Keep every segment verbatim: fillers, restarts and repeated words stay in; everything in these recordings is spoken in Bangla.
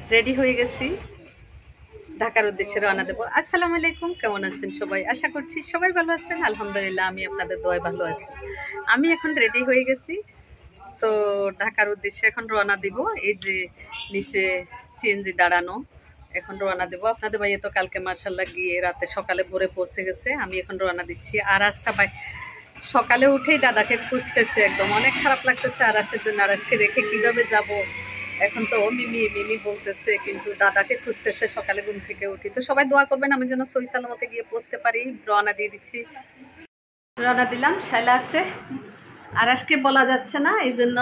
রেডি হয়ে গেছি, ঢাকার উদ্দেশ্যে রওনা দেবো। আসসালামু আলাইকুম, কেমন আছেন সবাই? আশা করছি সবাই ভালো আছেন। আলহামদুলিল্লাহ, আমি আপনাদের দোয়ায় ভালো আছি। আমি এখন রেডি হয়ে গেছি, তো ঢাকার উদ্দেশ্যে এখন রওনা দিব। এই যে নিচে সিএনজি দাঁড়ানো, এখন রওনা দেবো। আপনাদের ভাইয়া তো কালকে মার্শাল্লাহ গিয়ে রাতে সকালে ভোরে পৌঁছে গেছে। আমি এখন রওনা দিচ্ছি। আর আজটা ভাই সকালে উঠেই দাদাকে খুঁজতেছে, একদম অনেক খারাপ লাগতেছে আরাসের জন্য। আরাসকে রেখে কিভাবে যাব, এখন তো ও মিমি মিমি বলতেছে, কিন্তু দাদাকে খুঁজতেছে সকালে ঘুম থেকে উঠি। তো সবাই দোয়া করবেন আমি যেন সহি সালামতে গিয়ে পৌঁছতে পারি। রওনা দিয়ে দিচ্ছি, রওনা দিলাম। শাইলা আছে, আরাসকে বলা যাচ্ছে না, এই জন্য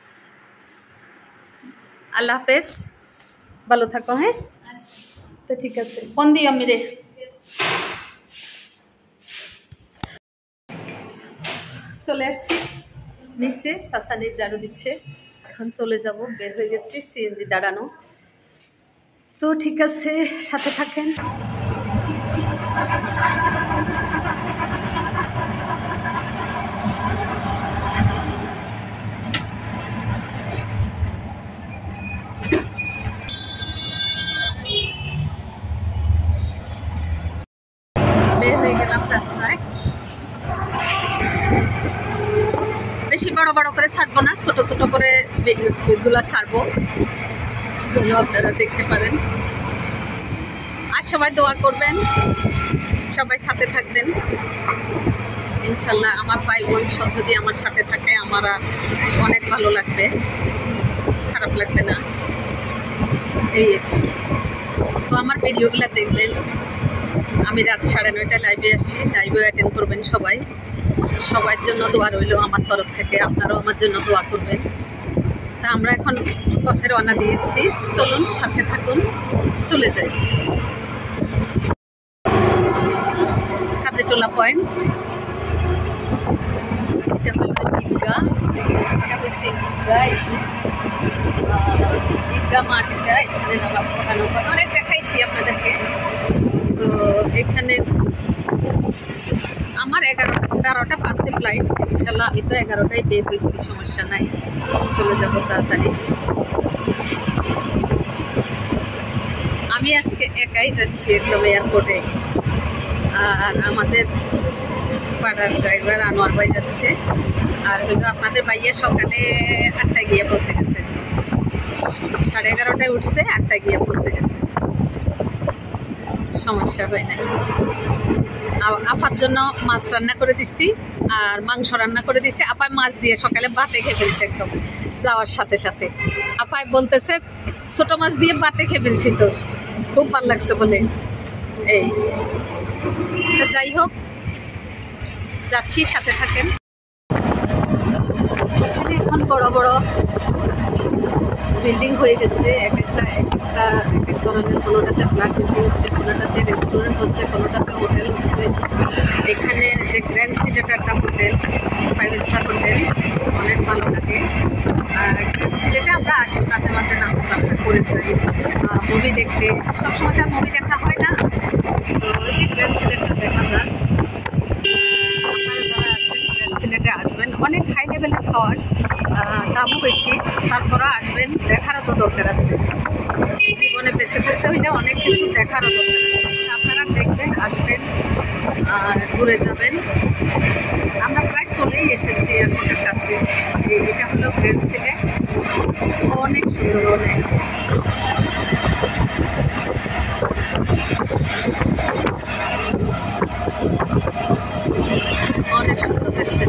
আল্লাহ হাফেজ, ভালো থাকো। হ্যাঁ, তো ঠিক আছে, ফোন দিই আমি রে। চলে আসছি নিচে, সাসানি ঝাড়ু দিচ্ছে। এখন চলে যাব, বের হয়ে গেছি, সিএনজি দাঁড়ানো। তো ঠিক আছে, সাথে থাকেন। বের হয়ে গেলাম রাস্তায়। বেশি বড় বড় করে ছাড়বো না, ছোট ছোট করে ভিডিও ক্লিপগুলো ছাড়বো যেন আপনারা দেখতে পারেন। আর সবাই দোয়া করবেন, সবাই সাথে থাকবেন ইনশাল্লাহ। আমার ভাই বোন সব যদি আমার সাথে থাকে, আমার অনেক ভালো লাগবে, খারাপ লাগবে না। এই তো আমার ভিডিওগুলো দেখবেন। আমি রাত সাড়ে নয়টায় লাইভে আসি, লাইভে অ্যাটেন্ড করবেন সবাই। সবার জন্য দোয়া রইল আমার তরফ থেকে, আপনারাও আমার জন্য দোয়া করবেন। তা আমরা এখন পথে রওনা দিয়েছি, চলুন সাথে থাকুন, চলে যাই কাজীটোলা পয়েন্ট। এটা হলো ঈদগাহ, এটা হচ্ছে ঈদগাহ, ঈদগাহ মাঠ। এটা এখানে নামাজ পড়ানো হয়, অনেক দেখাইছি আপনাদেরকে। তো এখানে আমার এগারো বারোটা পাঁচে ফ্লাইট, ইনশাল্লাহ আমি তো এগারোটায় বের হয়েছি, সমস্যা নাই, চলে যাব তাড়াতাড়ি। আমি আজকে একাই যাচ্ছি একদম এয়ারপোর্টে, আর আমাদের পাড়ার ড্রাইভার আনোয়ার ভাই যাচ্ছে। আর হইলো আপনাদের ভাইয়া সকালে আটটায় গিয়ে পৌঁছে গেছে, সাড়ে এগারোটায় উঠছে, আটটায় গিয়ে পৌঁছে গেছে, সমস্যা হয় নাই। আপার জন্য মাছ রান্না করে দিচ্ছি আর মাংস রান্না করে দিচ্ছি। আপায় মাছ দিয়ে সকালে ভাতে খেয়ে ফেলছে একদম যাওয়ার সাথে সাথে। আপায় বলতেছে ছোট মাছ দিয়ে ভাতে খেয়ে ফেলছি, তো খুব ভালো লাগছে বলে। এই তো যাই হোক, যাচ্ছি, সাথে থাকেন। এখন বড় বড় বিল্ডিং হয়ে গেছে, এক একটা এক একটা এক এক ধরনের। কোনোটাতে ফ্ল্যাট বিল্ডিং হচ্ছে, কোনোটাতে রেস্টুরেন্ট হচ্ছে, কোনোটাতে হোটেল হচ্ছে। এখানে যে গ্র্যান্ড সিলেট একটা হোটেল, ফাইভ স্টার হোটেল, অনেক ভালো লাগে। আর গ্র্যান্ড সিলেটে আমরা আসি মাঝে মাঝে, নাস্তা নাস্তা করে যাই মুভি দেখতে। সবসময় তার মুভি দেখা হয় না, তো ওই যে গ্র্যান্ড সিলেটটা দেখা যায়। আপনারা যারা আছেন গ্র্যান্ড সিলেটে আসবেন, অনেক হাই লেভেলের খাওয়ার, দামও বেশি, তারপরে আসবেন, দেখারও তো দরকার আছে। জীবনে বেঁচে থাকতে হইলে অনেক কিছু দেখারও দরকার আছে। আপনারা দেখবেন, আসবেন, আর ঘুরে যাবেন। আমরা প্রায় চলেই এসেছি এয়ারপোর্টের কাছে। এটা হলো গ্র্যান্ড সিলেট, অনেক সুন্দর, অনেক অনেক সুন্দর দেখছে।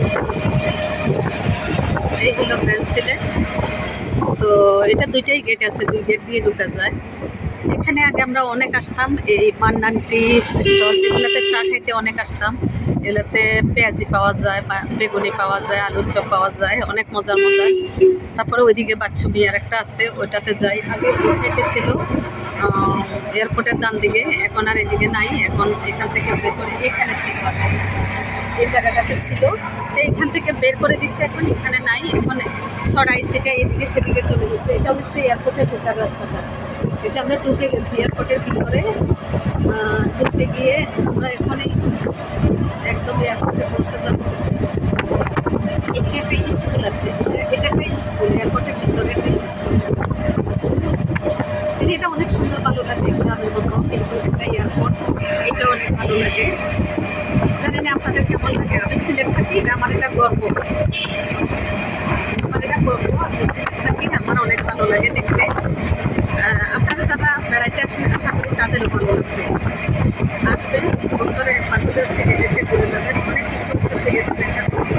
এই হলো গ্র্যান্ড সিলেট। তো এটা দুইটাই গেট আছে, দুই গেট দিয়ে ঢুকা যায়। এখানে আগে আমরা অনেক আসতাম, এই মান্নান টি স্টল, যেগুলোতে চা খাইতে অনেক আসতাম। এগুলোতে পেঁয়াজি পাওয়া যায়, বেগুনি পাওয়া যায়, আলুর চপ পাওয়া যায়, অনেক মজার মজার। তারপরে ওইদিকে বাচ্চু বিয়ার একটা আছে, ওইটাতে যাই। আগে এই সাইডে ছিল এয়ারপোর্টের ডান দিকে, এখন আর এদিকে নাই। এখন এখান থেকে বের করে এখানে ছিল, এই জায়গাটাতে ছিল, তো এখান থেকে বের করে দিচ্ছে, এখন এখানে নাই। এখন সরাই সেটা এদিকে সেদিকে চলে গেছে। এটা হচ্ছে এয়ারপোর্টে ঢোকার রাস্তাটা। এই যে আমরা ঢুকে গেছি এয়ারপোর্টের ভিতরে। ঢুকতে গিয়ে আমরা এখানেই একদম এয়ারপোর্টে পৌঁছে যাবো। এদিকে একটা স্কুল আছে, এটা একটা স্কুল, এয়ারপোর্টের ভিতরে একটা স্কুল। এটা অনেক সুন্দর ভালো লাগে গ্রামের মতো, কিন্তু একটা এয়ারপোর্ট এটা অনেক ভালো লাগে। জানি না আপনাদের কেমন লাগে। আমি সিলেট থাকি, এটা আমার এটা গর্ব, আমার এটা গর্ব। আমি সিলেট থাকি, আমার অনেক ভালো লাগে দেখতে। আপনারা যারা বেড়াইতে আসেন আশা করি তাদেরও ভালো লাগবে। আসবেন, বছরে একবার করে সিলেট এসে ঘুরে যাবেন, অনেক কিছু হচ্ছে সিলেটে দেখার মতো।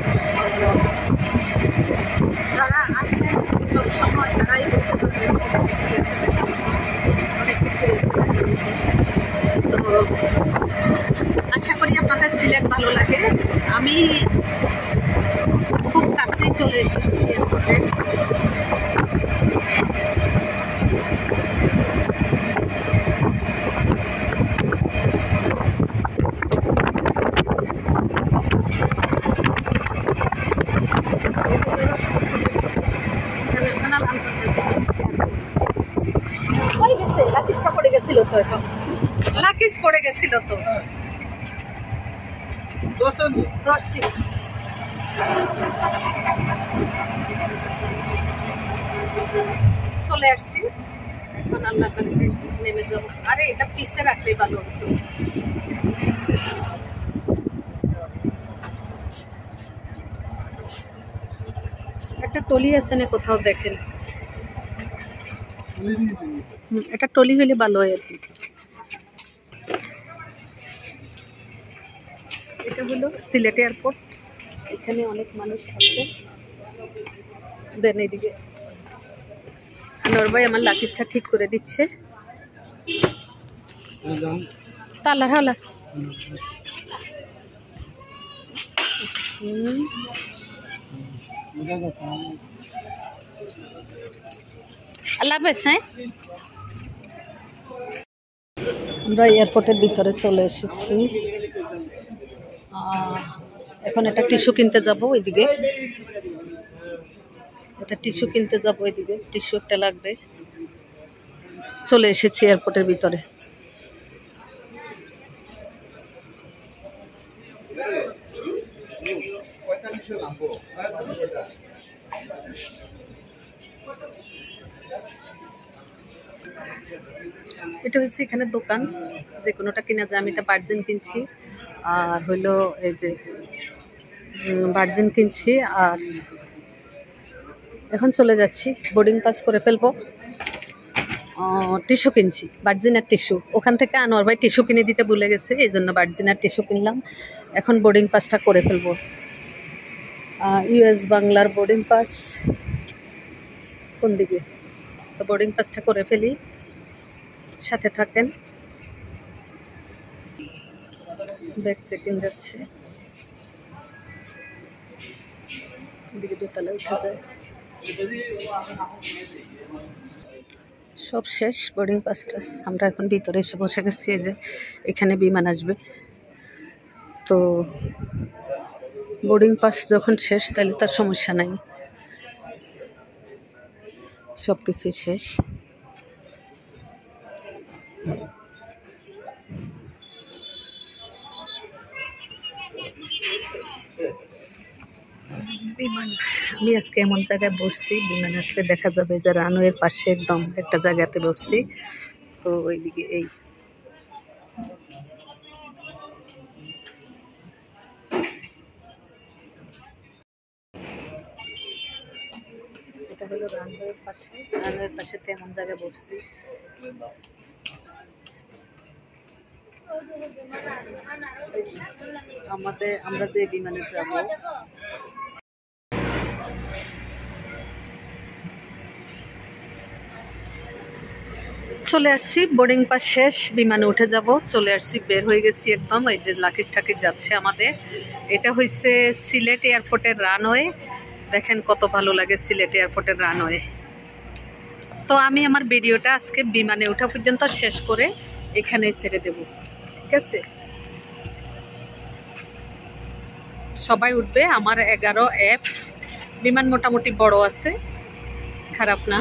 যারা আসেন সব সময় তারাই বুঝতে পারবেন সিলেটে কি আছে দেখার মতো, অনেক কিছু হয়েছে দেখার মতো। তো আশা করি আপনাদের সিলেট ভালো লাগে। আমি খুব কাছেই চলে এসেছি এয়ারপোর্টে। ইন্টারন্যাশনাল আন্তর্জাতিক এয়ারপোর্ট। গেছে লাকিসটা পড়ে গেছিল তো, এখন লাকিস পড়ে গেছিল তো ধরছি। চলে আসছি, এখন আল্লাহ নেমে যাবো। আরে এটা পিছে রাখলেই ভালো হতো। একটা টলি আছে না কোথাও দেখেন, এটা টলি হলে ভালো হয় আর কি। এটা হলো সিলেট এয়ারপোর্ট, এখানে অনেক মানুষ আছে। দেন এইদিকে আনোয়ার ভাই আমার লাকিসটা ঠিক করে দিচ্ছে। তালা হাওলা হুম আল্লাহ হাফেজ। হ্যাঁ, আমরা এয়ারপোর্টের ভিতরে চলে এসেছি। এখন একটা টিস্যু কিনতে যাব ওইদিকে, একটা টিস্যু কিনতে যাব ওইদিকে, টিস্যু একটা লাগবে। চলে এসেছি এয়ারপোর্টের ভিতরে। এটা হচ্ছে এখানে দোকান, যে কোনোটা কিনা যায়। আমি এটা ভার্জিন কিনছি, আর হইলো এই যে ভার্জিন কিনছি। আর এখন চলে যাচ্ছি, বোর্ডিং পাস করে ফেলবো। টিস্যু কিনছি, ভার্জিনার টিস্যু। ওখান থেকে আনোয়ার ভাই টিস্যু কিনে দিতে ভুলে গেছে, এই জন্য ভার্জিনার টিস্যু কিনলাম। এখন বোর্ডিং পাসটা করে ফেলবো। ইউএস বাংলার বোর্ডিং পাস কোন দিকে, তো বোর্ডিং পাসটা করে ফেলি, সাথে থাকেন। ব্যাগ চেকিং যাচ্ছে, এদিকে দোতলায় উঠা যায়। সব শেষ, বোর্ডিং পাস টাস। আমরা এখন ভিতরে এসে বসে গেছি, যে এখানে বিমান আসবে। তো বোর্ডিং পাস যখন শেষ তাহলে তার সমস্যা নাই, সব কিছুই শেষ। বিমান, আমি আজকে এমন জায়গায় বসছি, বিমান আসলে দেখা যাবে যে রানওয়ের পাশে একদম একটা জায়গাতে বসছি। তো ওইদিকে এই এটা হলো রানওয়ের পাশে, রানওয়ের পাশে এমন জায়গায় বসছি। আমাদের আমরা যে বিমানে যাব, চলে আসছি, বোর্ডিং পাস শেষ, বিমানে উঠে যাব। চলে আসছি, বের হয়ে গেছি একদম। এই যে লাকিস টাকিস যাচ্ছে আমাদের। এটা হচ্ছে সিলেট এয়ারপোর্টের রানওয়ে। দেখেন কত ভালো লাগে সিলেট এয়ারপোর্টের রানওয়ে। তো আমি আমার ভিডিওটা আজকে বিমানে ওঠা পর্যন্ত শেষ করে এখানেই ছেড়ে দেব, ঠিক আছে? সবাই উঠবে। আমার এগারো এফ বিমান মোটামুটি বড় আছে, খারাপ না।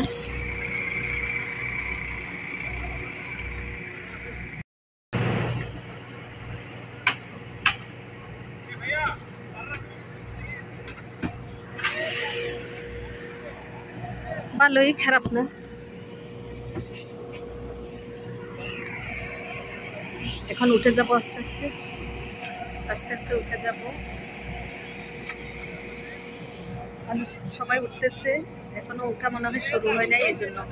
ভালোই, খারাপ না। এখন উঠে যাব আস্তে আস্তে আস্তে আস্তে উঠে যাব। সবাই উঠতেছে, এখনো উঠা মনে হয় শুরু হয় নাই, এই জন্য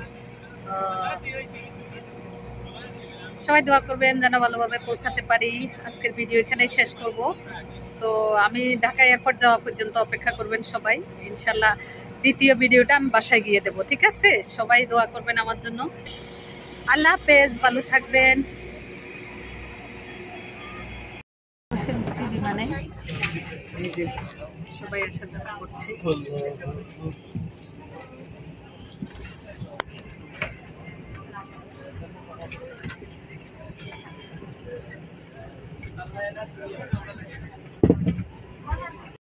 সবাই দোয়া করবেন যেন ভালোভাবে পৌঁছাতে পারি। আজকের ভিডিও এখানেই শেষ করব। তো আমি ঢাকা এয়ারপোর্ট যাওয়া পর্যন্ত অপেক্ষা করবেন সবাই। ইনশাল্লাহ দ্বিতীয় ভিডিওটা আমি বাসায় গিয়ে দেবো, ঠিক আছে? সবাই দোয়া করবেন আমার জন্য। আল্লাহ হাফেজ, ভালো থাকবেন। বসে দিচ্ছি বিমানে, সবাই আসা যাওয়া করছে।